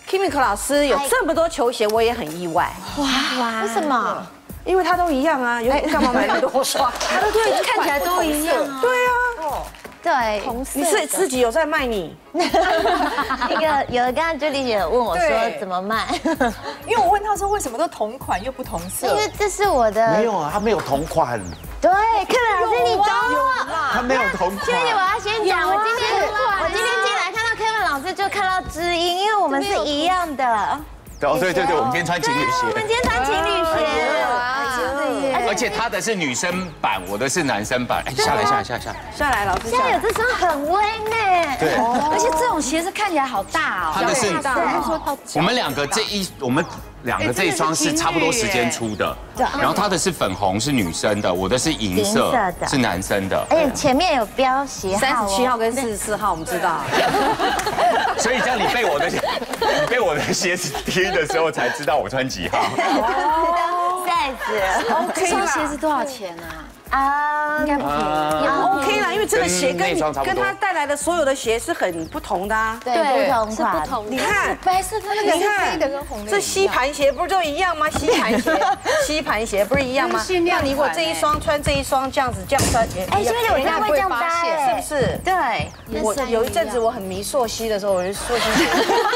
Kimiko 老师有这么多球鞋，我也很意外。 哇，为什么？ 因为它都一样啊，干嘛买那么多双？它都对， 看起来都一样。 对啊， 对， 你是自己有在卖你？ 那个有刚刚 Julie 姐问我说怎么卖， 因为我问她说为什么都同款又不同色？ 因为这是我的。 没有啊，他没有同款。 对，柯老师你懂我。 他没有同款。 Julie，我要先讲，我今天进来看到 Kevin 老师就看到知音，因为我们是一样的。 哦，对，我们今天穿情侣鞋。 我们今天穿情侣鞋。 而且他的是女生版，我的是男生版。哎，下来，老师。 现在有这双很微呢。 对， 而且这种鞋子看起来好大哦。 他的是，我们两个这一双是差不多时间出的，然后他的是粉红是女生的，我的是银色是男生的。 而且前面有标鞋号 ，37号跟44号，我们知道。 所以这样你被我的鞋子踢的时候才知道我穿几号。 size， 这双鞋子多少钱啊？ 应该不便宜， 也 OK 啦，因为这个鞋跟他带来的所有的鞋是很不同的啊。 对，不同款。 你看白色的那个是黑的跟红的， 这吸盘鞋不是都一样吗？吸盘鞋不是一样吗？那你如果这一双穿这一双这样穿， 哎，是不是有人会这样搭？ 是不是？ 对， 我有一阵子我很迷溯溪的时候，我就溯溪鞋。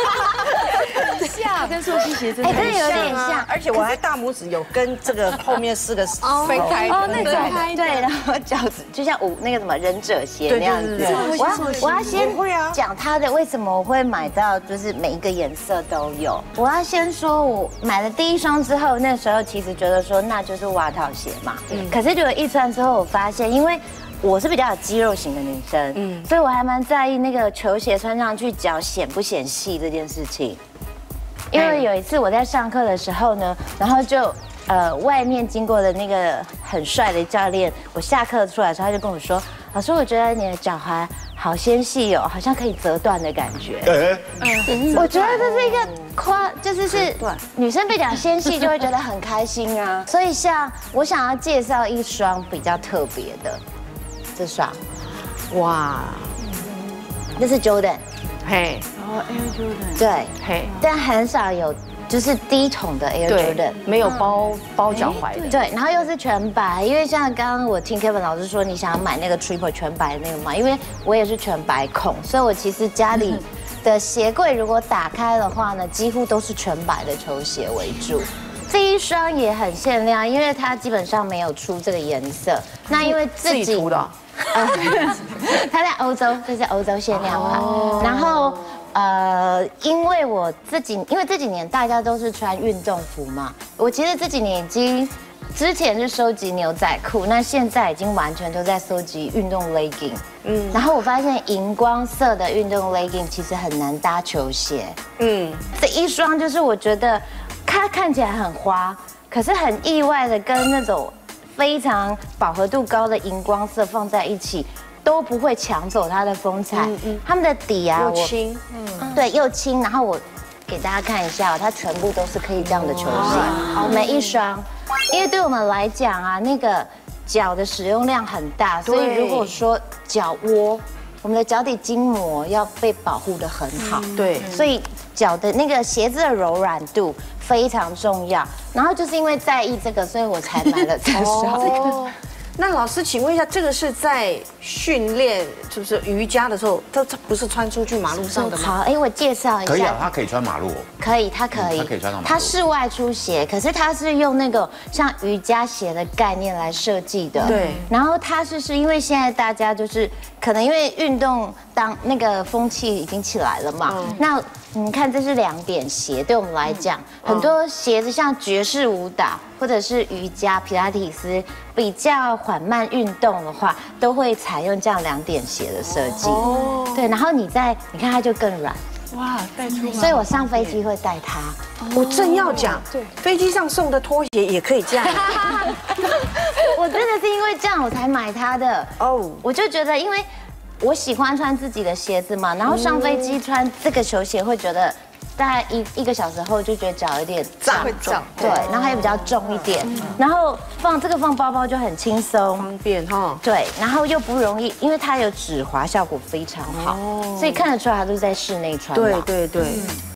像跟溯溪鞋真的真的有点像， 而且我还大拇指有跟这个后面4个分开哦，那个对，然后脚趾就像那个什么忍者鞋那样子。我要先讲它的为什么我会买到，就是每一个颜色都有。我要先说，我买了第一双之后，那时候其实觉得说那就是袜套鞋嘛，可是结果一穿之后，我发现因为。我是比较有肌肉型的女生，所以我还蛮在意那个球鞋穿上去脚显不显细这件事情。因为有一次我在上课的时候呢，然后就外面经过的那个很帅的教练，我下课出来的时候他就跟我说：“老师，我觉得你的脚踝好纤细哦，好像可以折断的感觉。”我觉得这是一个就是女生被讲纤细就会觉得很开心啊。所以像我想要介绍一双比较特别的。这双，哇，那是 Jordan， 嘿， Air Jordan， 对， 嘿， 但很少有就是低筒的 Air Jordan， 没有包脚踝的， 对，然后又是全白，因为像刚刚我听 Kevin 老师说你想要买那个 Triple 全白的那个嘛，因为我也是全白控，所以我其实家里的鞋柜如果打开的话呢，几乎都是全白的球鞋为主。这一双也很限量，因为它基本上没有出这个颜色。那因为自己涂的。 它在欧洲，这是欧洲限量款。然后因为这几年大家都是穿运动服嘛，我其实这几年之前是收集牛仔裤，那现在已经完全都在收集运动 legging。然后我发现荧光色的运动 legging 其实很难搭球鞋。这一双就是我觉得它看起来很花，可是很意外的跟那种。非常饱和度高的荧光色放在一起，都不会抢走它的风采。它们的底啊， 又轻， 对，又轻。然后我给大家看一下，它全部都是可以这样的球鞋，每一双。因为对我们来讲啊，那个脚的使用量很大，所以如果说脚窝，我们的脚底筋膜要被保护得很好。 对， 所以脚的那个鞋子的柔软度。非常重要，然后就是因为在意这个，所以我才买了这双。 那老师，请问一下，这个是在训练，就是瑜伽的时候，它不是穿出去马路上的吗？ 好，我介绍一下。 可以啊，它可以穿马路。 可以，它可以。 它可以穿到马路。 它室外出鞋，可是它是用那个像瑜伽鞋的概念来设计的。 对。 然后它是因为现在大家就是可能因为运动那个风气已经起来了嘛，那。你看，这是2点鞋，对我们来讲，很多鞋子像爵士舞蹈或者是瑜伽、皮拉提斯比较缓慢运动的话，都会采用这样2点鞋的设计。对，然后你看它就更软。 哇，带出来！ 所以我上飞机会带它。 我正要讲，飞机上送的拖鞋也可以这样。 我真的是因为这样我才买它的。我就觉得因为。我喜欢穿自己的鞋子嘛，然后上飞机穿这个球鞋会觉得，大概一个小时后就觉得脚有点胀，对，然后它也比较重一点，然后放包包就很轻松， 方便哈， 对，然后又不容易，因为它有止滑效果非常好，所以看得出来它都是在室内穿嘛， 对。